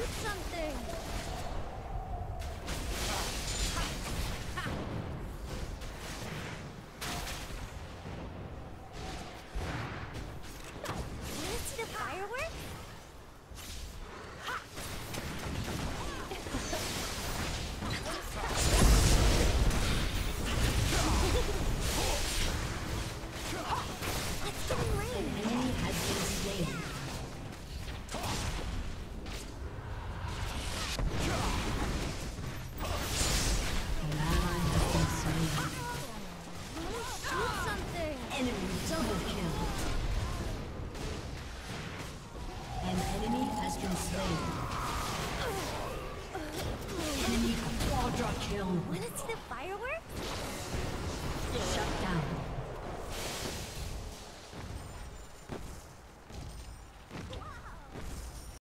something! Wanna see the fireworks? Let's go in rain! An enemy has been slain. An ally has been slain. Wanna shoot something! Enemy double kill. An enemy has been slain. Enemy quadra kill. Wanna see the fireworks? Shut down.